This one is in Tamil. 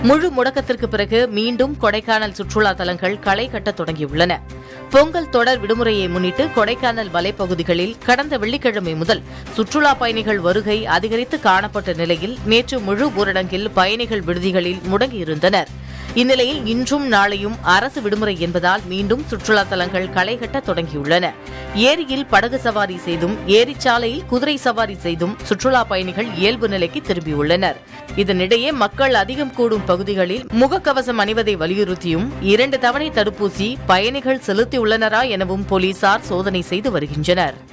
முழு முடக்கத்திற்கு பிறகு மீண்டும் கொடைக்கானல் சுற்றுலா தலங்கள் களை கட்ட தொடங்கியுள்ளன. பொங்கல் தொடர் விடுமுறையை முன்னிட்டு கொடைக்கானல் மலைப்பகுதிகளில் கடந்த வெள்ளிக்கிழமை முதல் சுற்றுலா பயணிகள் வருகை அதிகரித்து காணப்பட்ட நிலையில் நேற்று முழு ஊரடங்கில் பயணிகள் விடுதிகளில் முடங்கியிருந்தனர். இந்நிலையில் இன்றும் நாளையும் அரசு விடுமுறை என்பதால் மீண்டும் சுற்றுலா தலங்கள் களை கட்ட தொடங்கியுள்ளன. ஏரியில் படகு சவாரி செய்தும் ஏரிச்சாலையில் குதிரை சவாரி செய்தும் சுற்றுலா பயணிகள் இயல்பு நிலைக்கு திரும்பியுள்ளனர். இதனிடையே மக்கள் அதிகம் கூடும் பகுதிகளில் முகக்கவசம் அணிவதை வலியுறுத்தியும் 2 தவணை தடுப்பூசி பயணிகள் செலுத்தியுள்ளனரா எனவும் போலீசார் சோதனை செய்து வருகின்றனர்.